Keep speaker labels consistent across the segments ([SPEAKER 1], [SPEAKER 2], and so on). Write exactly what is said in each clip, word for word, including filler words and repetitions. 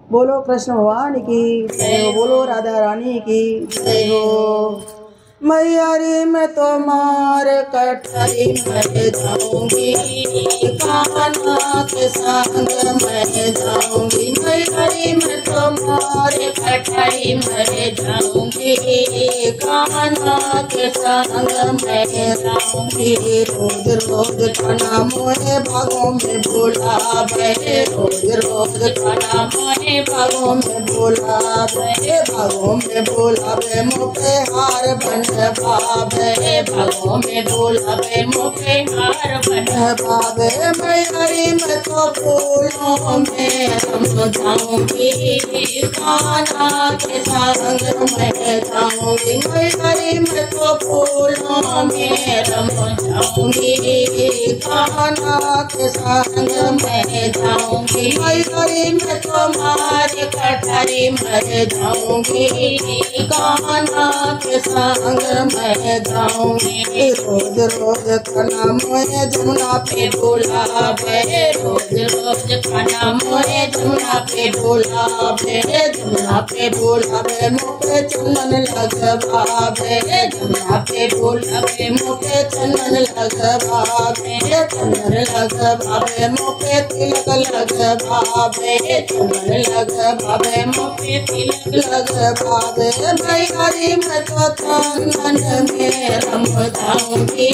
[SPEAKER 1] बोलो कृष्ण भगवान की जय हो, बोलो राधा रानी की जय हो। मैयारी मैं तो मार कटहरी मैं जाऊंगी, कान्हा के संग मैं जाऊंगी। मैयारी मैं तो मार कटहरी मैं जाऊंगी, कान्हा के संग मैं जाऊंगी। रोज रोज खाना मोहे बागों में बुलावे, रोज रोज खाना मोहे बागों में बुलावे, बागों में बुलावे मुखे हार बन बाबे, बागों में बुलावे मुखे हार बन बाबे। मैयारी मैं तो फूलों में रम जाऊंगी, कान्हा के संग मैं जाऊंगी। मैयारी मैं तो फूलों में रम जाऊंगी, कान्हा के संग मैं जाऊंगी। मैयारी मैं तो मार कटहरी मैं जाऊंगी, कान्हा के संग मैं जाऊंगी। रोज रोज खाना मोहे जमुना पे बुलावे, रोज रोज खाना मोहे जमुना पे बुलावे, जमुना पे बुलावे मुखे चंदन लगवावे, जमुना पे बुलावे मुखे चंदन लगवावे, चंदन लगवावे मुखे तिलक लगवावे, चंदन लगवावे मुखे तिलक लगवावे। मैयारी मैं तो चंदन में रम जाऊंगी,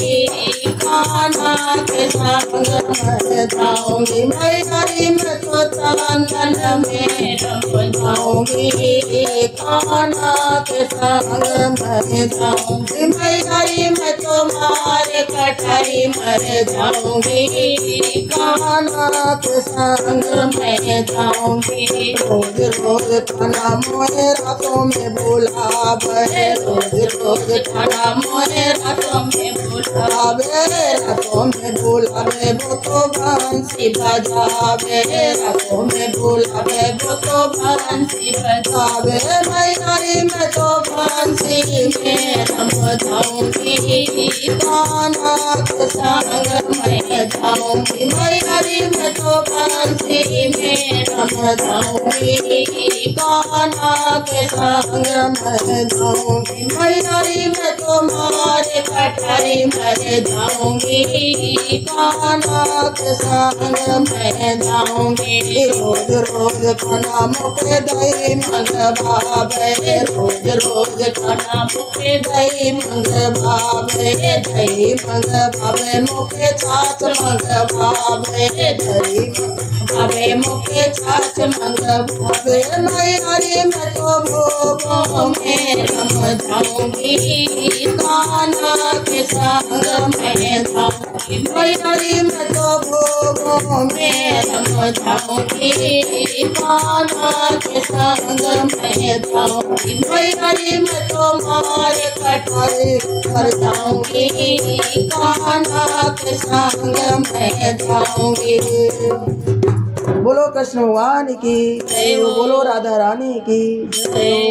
[SPEAKER 1] कान्हा के संग मैं जाऊंगी। मैयारी मैं तो चंदन में रम जाऊंगी, कान्हा के संग मैं जाऊंगी। मैयारी मैं तो मार कटहरी मैं जाऊंगी, कान्हा के संग मैं जाऊंगी। रोज रोज खाना मोहे रातों में बुलावे, रोज रोज खाना मोहे रातों में बुलावे, रातों में बुलावे वो तो बंसी बजावे, रातों में बुलावे वो तो बंसी बजावे। मैयारी मैं तो बंसी में रम जाऊंगी, कान्हा के संग मैं जाऊंगी। मैयारी मैं तो बंसी में रम जाऊंगी, कान्हा के संग मैं जाऊंगी। मैयारी मैं तो मार कटहरी मैं जाऊंगी, कान्हा के संग मैं जाऊंगी। रोज रोज खाना मुखे दही मंगवावे, रोज रोज खाना मुखे दही मंगवावे, दही मंगवावे मुखे छाछ मंगवावे, दही मंगवावे मुखे छाछ मंगवावे। मैयारी मैं तो भोगों में रम जाऊंगी, कान्हा के संग मैं जाऊंगी। मैयारी मैं तो भोगों में रम जाऊंगी, कान्हा के संग मैं जाऊंगी। मैयारी मैं तो मार कटहरी कर जाऊंगी, कान्हा के संग मैं जाऊंगी। बोलो कृष्ण भगवान की जय हो, बोलो राधा रानी की जय हो।